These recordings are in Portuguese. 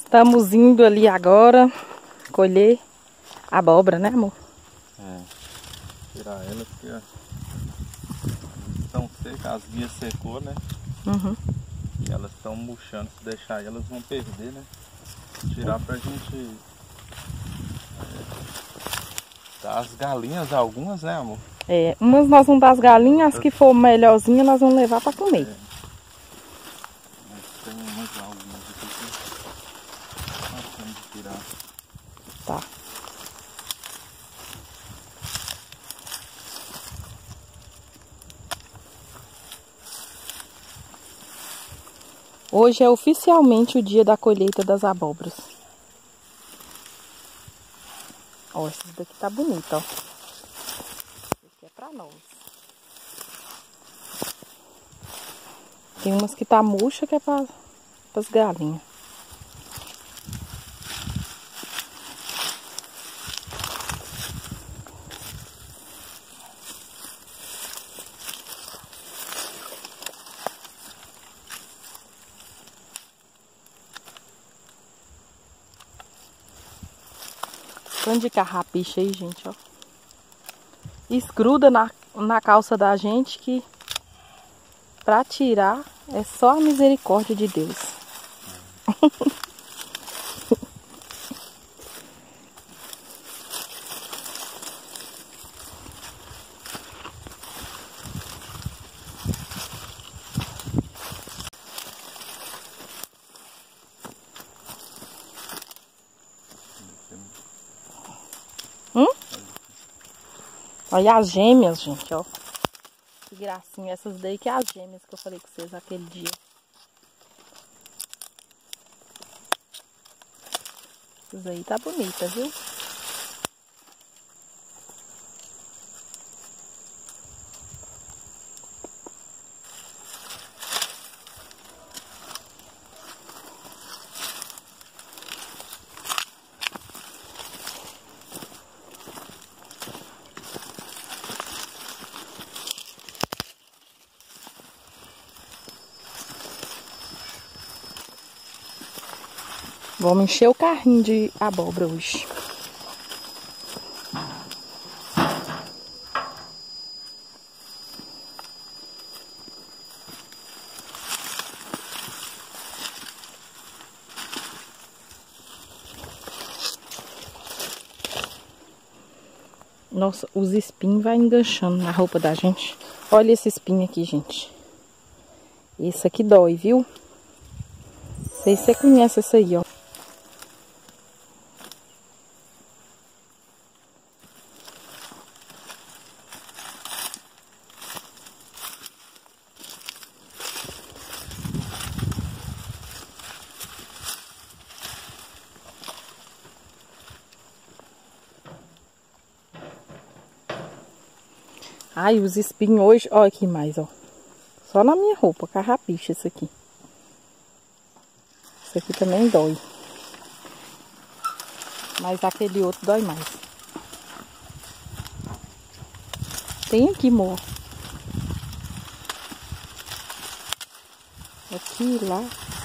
Estamos indo ali agora colher abóbora, né, amor? É. Tirar ela porque estão secas, as guias secou, né? Uhum. E elas estão murchando, se deixar elas vão perder, né? Tirar pra gente dar as galinhas algumas, né, amor? É, umas nós vamos dar as galinhas, as que for melhorzinha nós vamos levar para comer. É. Mas tem umas algumas aqui que nós temos que tirar. Tá. Hoje é oficialmente o dia da colheita das abóboras. Ó, esse daqui tá bonito, ó. Esse aqui é pra nós. Tem umas que tá murcha que é pras galinhas. Tanto de carrapicho aí, gente, ó. Esgruda na calça da gente que pra tirar é só a misericórdia de Deus. Olha as gêmeas, gente, ó. Que gracinha. Essas daí que é as gêmeas que eu falei com vocês aquele dia. Essas aí tá bonita, viu? Vamos encher o carrinho de abóbora hoje. Nossa, os espinhos vai enganchando na roupa da gente. Olha esse espinho aqui, gente. Esse aqui dói, viu? Não sei se você conhece esse aí, ó. Ai, os espinhos hoje, olha aqui mais, ó. Só na minha roupa, carrapicho isso aqui. Isso aqui também dói. Mas aquele outro dói mais. Tem aqui, amor. Aqui, lá.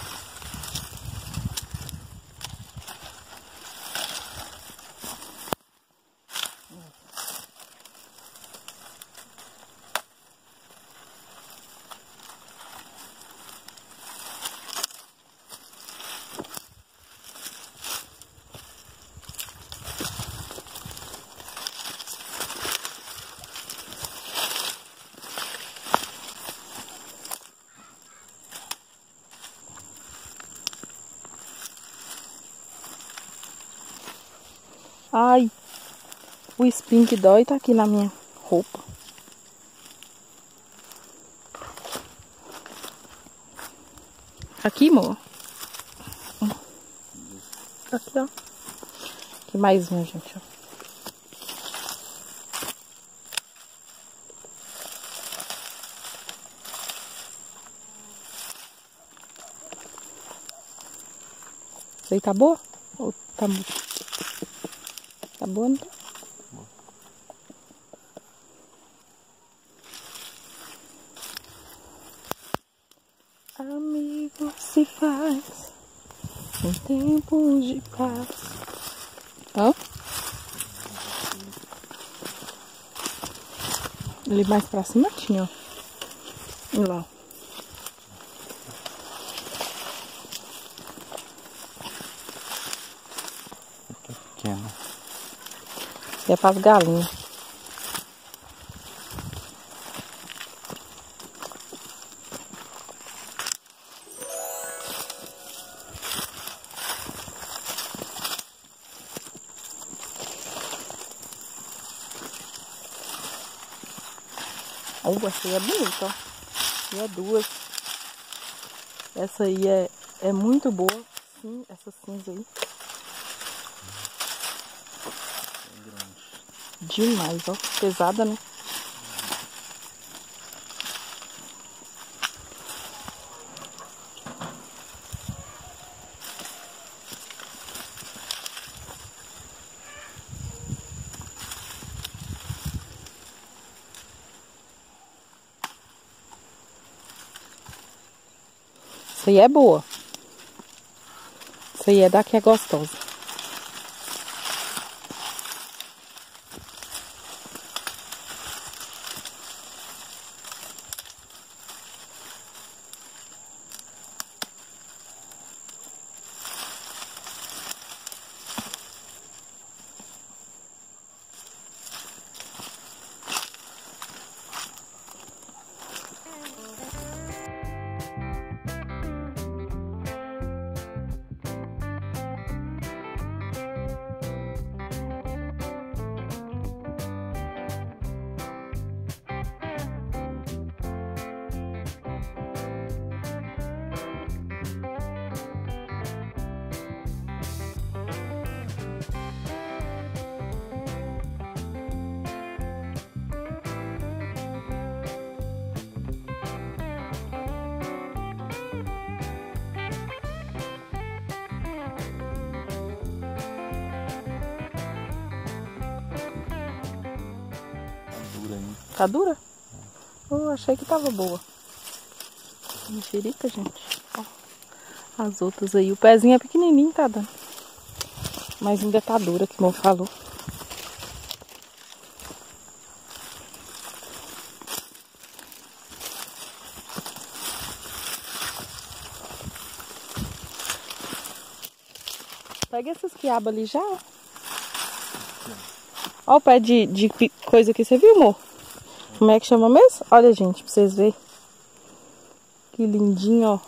Ai, o espinho que dói tá aqui na minha roupa. Aqui, amor. Aqui, ó. Aqui mais um, gente, ó. Isso aí tá boa? Ou tá boa? Tá boa, não tá? Amigo se faz Em tempos de paz. Hã? Ali mais pra cima tinha, ó. Olha lá. Pequeno. É pras galinhas. Essa aí é bonita, ó. E é duas. Essa aí é muito boa. Sim, essa cinza aí. Bem grande. Demais, ó. Pesada, né? Essa aí é boa. Essa aí é da que é gostosa. Tá dura? Eu achei que tava boa. Mexerica, gente. Ó, as outras aí. O pezinho é pequenininho, tá dando. Mas ainda tá dura, que o irmão falou. Pega esses quiabos ali já, ó. Ó o pé de coisa aqui, você viu, amor? Como é que chama mesmo? Olha, gente, pra vocês verem. Que lindinho, ó.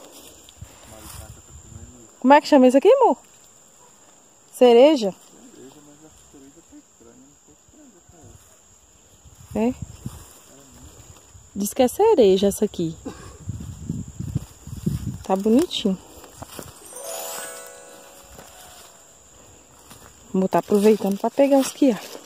Como é que chama isso aqui, amor? Cereja? Cereja, mas a cereja tá estranha. Não sei se É? Diz que é cereja essa aqui. Tá bonitinho. Vou estar aproveitando pra pegar os quiabos.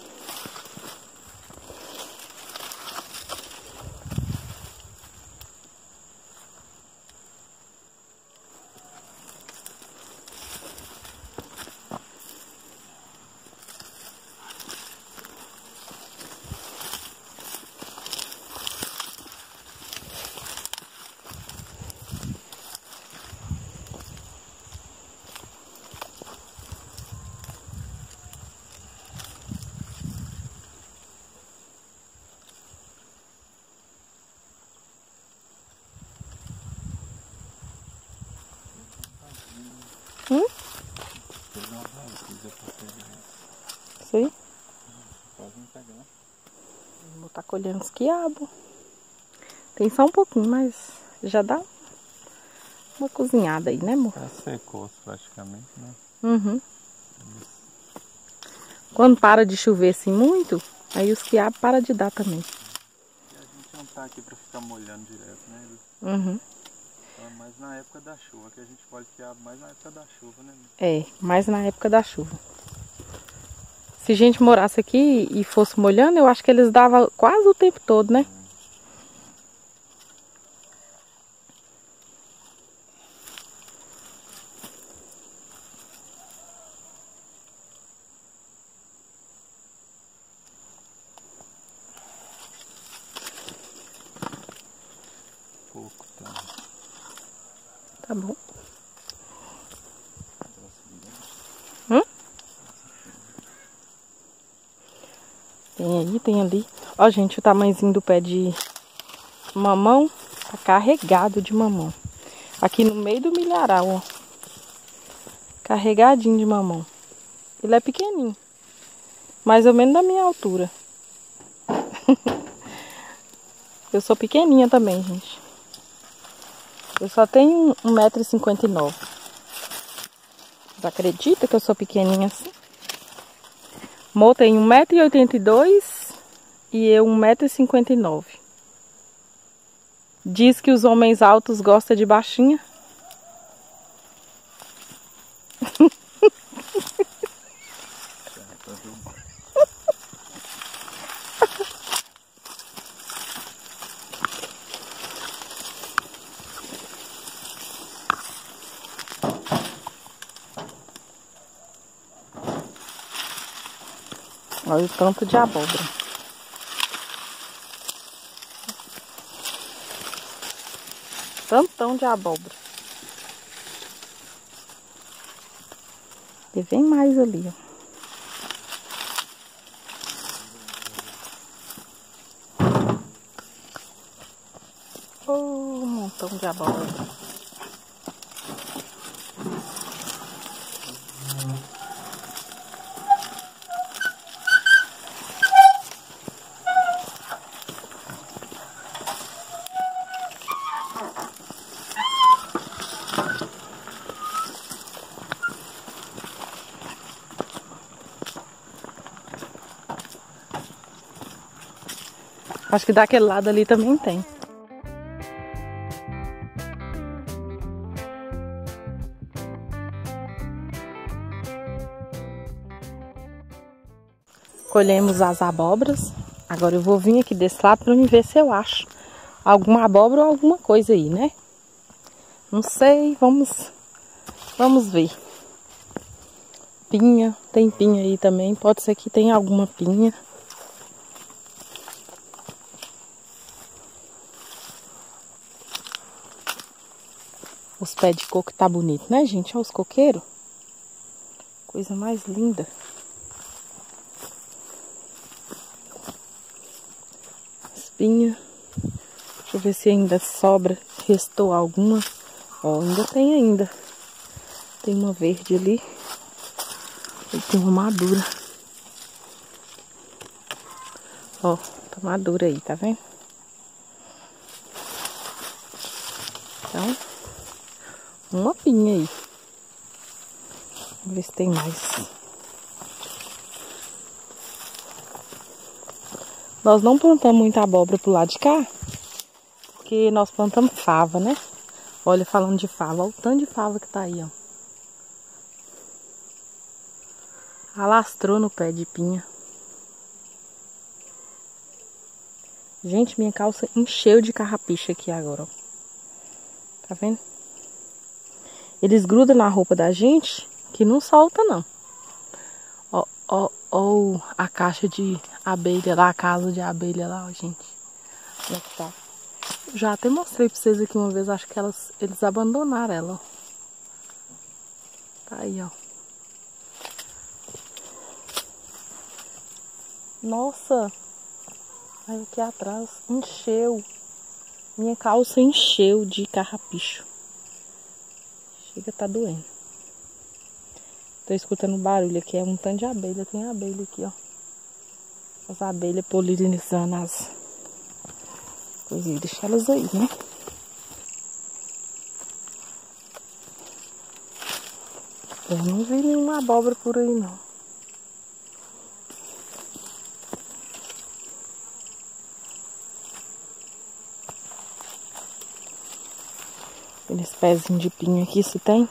Isso aí? pode não pegar. Vou estar colhendo os quiabos. Tem só um pouquinho, mas já dá uma cozinhada aí, né, amor? Já secou praticamente, né? Uhum. Quando para de chover assim muito, aí os quiabos param de dar também. E a gente não tá aqui pra ficar molhando direto, né? Uhum. Então, mais na época da chuva, que a gente pode quiabo mais na época da chuva, né? É, mais na época da chuva. Se a gente morasse aqui e fosse molhando, eu acho que eles davam quase o tempo todo, né? Pouco, tá? Tá bom. aí, tem ali. Ó, gente, o tamanhozinho do pé de mamão. Tá carregado de mamão. Aqui no meio do milharal, ó. Carregadinho de mamão. Ele é pequenininho. Mais ou menos da minha altura. Eu sou pequenininha também, gente. Eu só tenho 1,59 m. Vocês acreditam que eu sou pequenininha assim? Mo tem 1,82 m e eu 1,59 m. Diz que os homens altos gostam de baixinha. Olha o tanto de abóbora. Tantão de abóbora. E vem mais ali, ó. Oh, um montão de abóbora. Acho que daquele lado ali também tem. Colhemos as abóboras. Agora eu vou vir aqui desse lado para me ver se eu acho alguma abóbora ou alguma coisa aí, né? Não sei, vamos ver. Pinha, tem pinha aí também. Pode ser que tenha alguma pinha. Os pés de coco tá bonito, né, gente? Olha os coqueiros. Coisa mais linda. Espinha. Deixa eu ver se ainda sobra. Restou alguma. Ó, ainda tem ainda. Tem uma verde ali. E tem uma madura. Ó, tá madura aí, tá vendo? Então, uma pinha aí. Vamos ver se tem mais. Nós não plantamos muita abóbora pro lado de cá, porque nós plantamos fava, né? Olha, falando de fava, olha o tanto de fava que tá aí, ó. Alastrou no pé de pinha. Gente, minha calça encheu de carrapicho aqui agora, ó. Tá vendo? Eles grudam na roupa da gente, que não solta, não. Ó, a caixa de abelha lá, a casa de abelha lá, ó, gente. Como é que tá? Já até mostrei pra vocês aqui uma vez, acho que eles abandonaram ela, ó. Tá aí, ó. Nossa! Aí aqui atrás encheu. Minha calça encheu de carrapicho. Chega, tá doendo. Tô escutando barulho aqui, é um tanto de abelha. Tem abelha aqui, ó. As abelhas polinizando as coisas. Deixa elas aí, né? Eu não vi nenhuma abóbora por aí, não. Aqueles pezinhos de pinho aqui, se tem?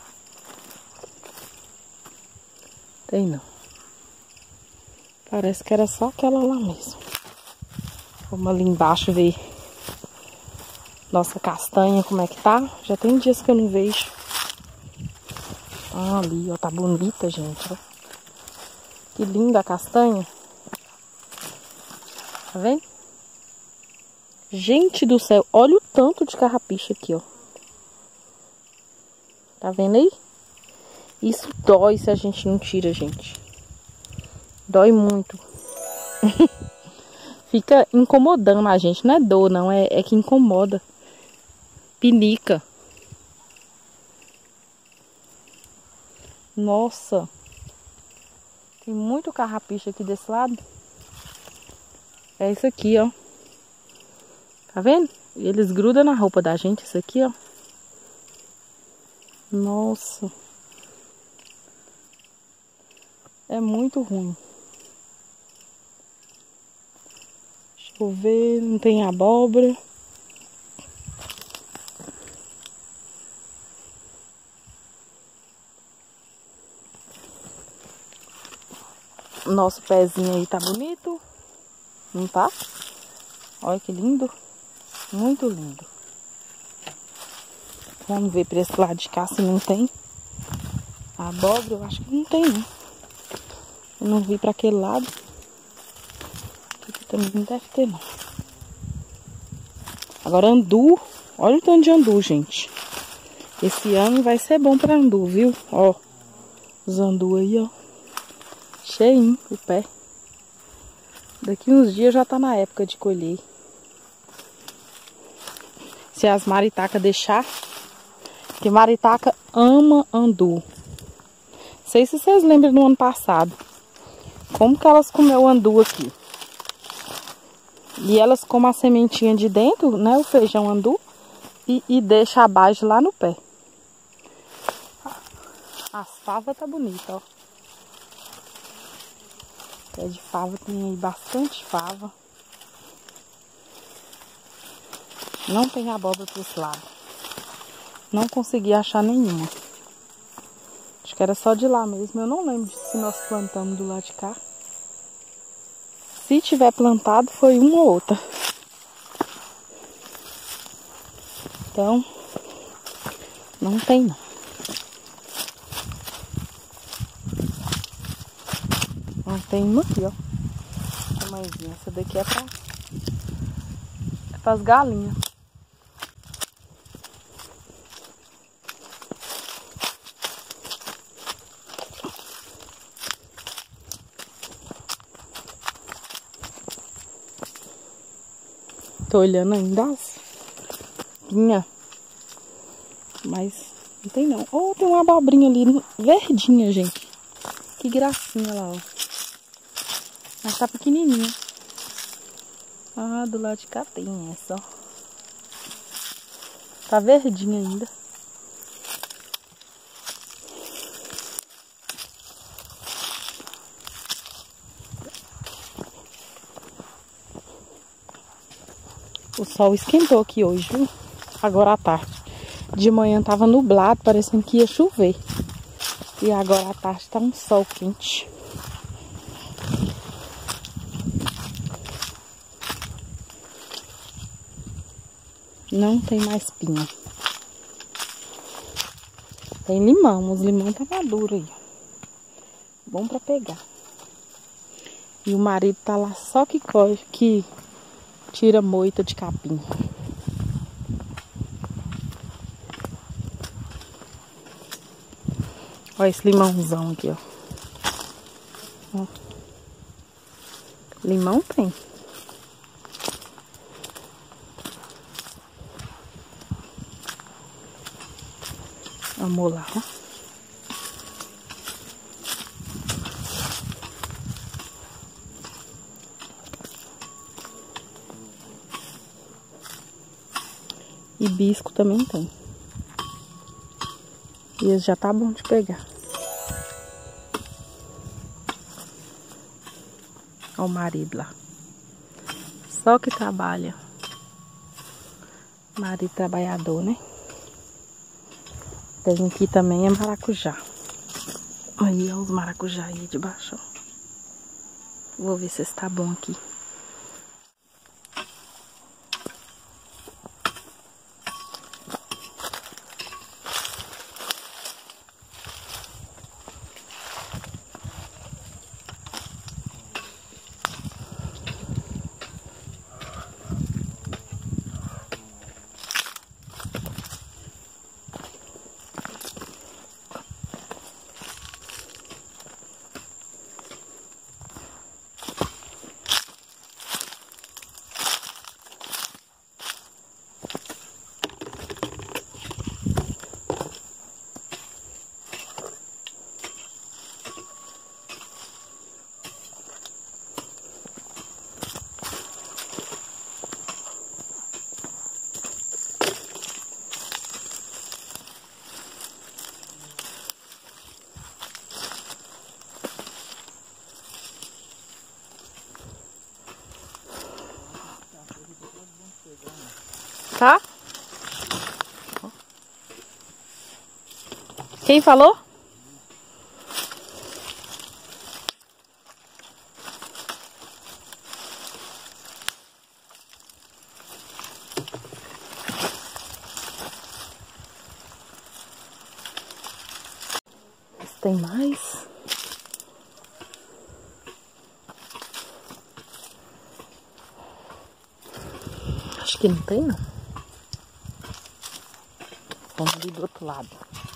Tem não. Parece que era só aquela lá mesmo. Vamos ali embaixo ver nossa castanha, como é que tá. Já tem dias que eu não vejo. Ah, ali, ó, tá bonita, gente, ó. Que linda a castanha. Tá vendo? Gente do céu, olha o tanto de carrapicho aqui, ó. Tá vendo aí? Isso dói se a gente não tira, gente. Dói muito. Fica incomodando a gente. Não é dor, não. É que incomoda. Pinica. Nossa. Tem muito carrapicho aqui desse lado. É isso aqui, ó. Tá vendo? Eles grudam na roupa da gente, isso aqui, ó. Nossa. É muito ruim. Deixa eu ver, não tem abóbora. Nosso pezinho aí tá bonito. Não tá? Olha que lindo. Muito lindo. Vamos ver para esse lado de cá se não tem. A abóbora eu acho que não tem, não. Eu não vi para aquele lado. Aqui também não deve ter, não. Agora andu. Olha o tanto de andu, gente. Esse ano vai ser bom para andu, viu? Ó. Os andu aí, ó. Cheinho o pé. Daqui uns dias já tá na época de colher. Se as maritacas deixar. Porque maritaca ama andu. Não sei se vocês lembram do ano passado. Como que elas comeu andu aqui. E elas comem a sementinha de dentro, né? O feijão andu. E deixa a base lá no pé. As favas tá bonita, ó. Pé de fava, tem aí bastante fava. Não tem abóbora para esse lado. Não consegui achar nenhuma. Acho que era só de lá mesmo. Eu não lembro se nós plantamos do lado de cá. Se tiver plantado, foi uma ou outra. Então, não tem não. Não tem uma aqui, ó. Tamanhozinha. Essa daqui é para as galinhas. Tô olhando ainda as pinha. Mas não tem não. Oh, tem uma abobrinha ali verdinha, gente. Que gracinha lá, ó. Mas tá pequenininha. Ah, do lado de cá tem essa, ó. Tá verdinha ainda. O sol esquentou aqui hoje, viu? Agora à tarde. De manhã tava nublado, parecendo que ia chover. E agora à tarde tá um sol quente. Não tem mais pinha. Tem limão. Os limão tá maduro aí. Bom pra pegar. E o marido tá lá só que tira moita de capim. Olha esse limãozão aqui, ó. Limão tem. Vamos lá, ó. Hibisco também tem. E esse já tá bom de pegar. Olha o marido lá. Só que trabalha. Marido trabalhador, né? Tem aqui também é maracujá. Aí, ó, os maracujá aí de baixo, ó. Vou ver se está bom aqui. tá? Quem falou? Tem mais? Acho que não tem, não. Vamos ali do outro lado.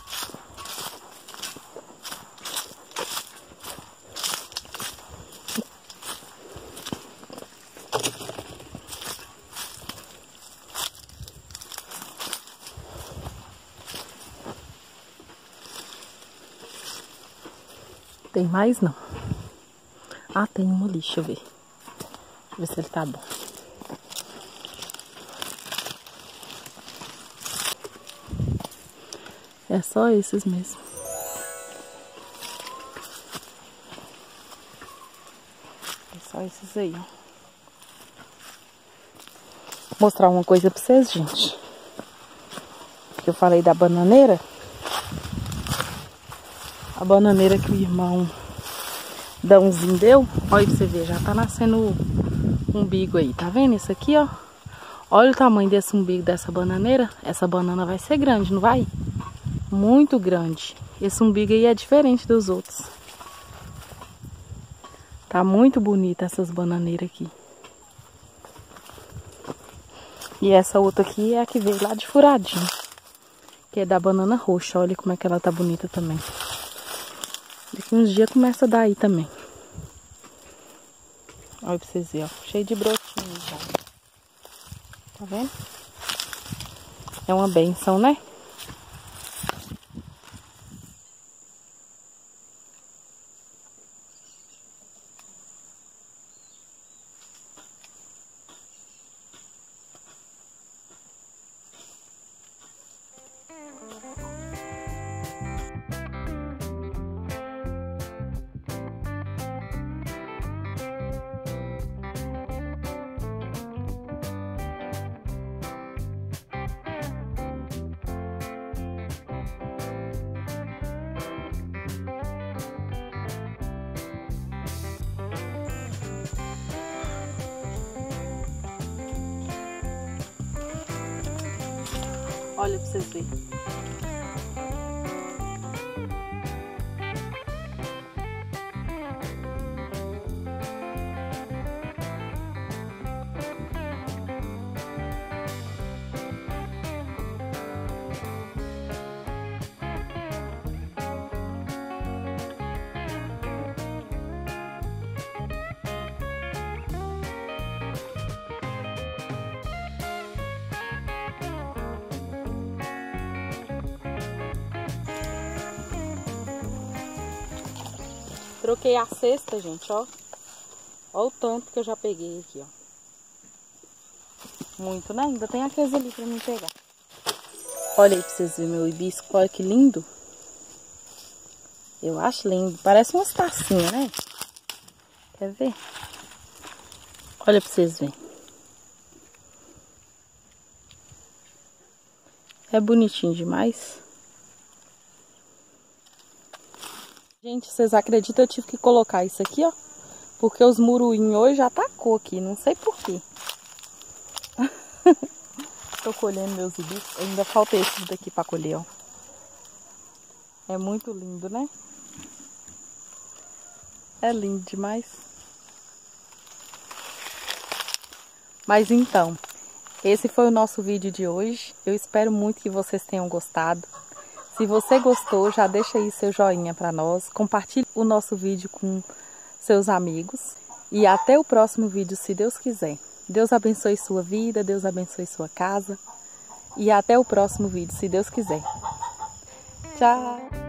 Tem mais, não? Ah, tem uma ali, deixa eu ver. Deixa eu ver se ele tá bom. É só esses mesmo. É só esses aí, ó. Vou mostrar uma coisa pra vocês, gente. Que eu falei da bananeira. A bananeira que o irmão Dãozinho deu. Olha pra você ver, já tá nascendo o umbigo aí. Tá vendo isso aqui, ó? Olha o tamanho desse umbigo dessa bananeira. Essa banana vai ser grande, não vai? Muito grande. Esse umbigo aí é diferente dos outros. Tá muito bonita essas bananeiras aqui. E essa outra aqui é a que veio lá de furadinho. Que é da banana roxa. Olha como é que ela tá bonita também. Daqui uns dias começa a dar aí também. Olha pra vocês verem, ó. Cheio de brotinhos já. Tá vendo? É uma benção, né? Olha pra vocês verem. Troquei a cesta, gente, ó. Olha o tanto que eu já peguei aqui, ó. Muito, né? Ainda tem aqueles ali pra mim pegar. Olha aí pra vocês verem meu hibisco. Olha que lindo. Eu acho lindo. Parece umas tacinhas, né? Quer ver? Olha pra vocês verem. É bonitinho demais. Gente, vocês acreditam? Eu tive que colocar isso aqui, ó. Porque os muruinhos hoje já atacou aqui. Não sei por quê. Tô colhendo meus hibiscos. Ainda falta esses daqui pra colher, ó. É muito lindo, né? É lindo demais. Mas então, esse foi o nosso vídeo de hoje. Eu espero muito que vocês tenham gostado. Se você gostou, já deixa aí seu joinha para nós. Compartilhe o nosso vídeo com seus amigos. E até o próximo vídeo, se Deus quiser. Deus abençoe sua vida, Deus abençoe sua casa. E até o próximo vídeo, se Deus quiser. Tchau!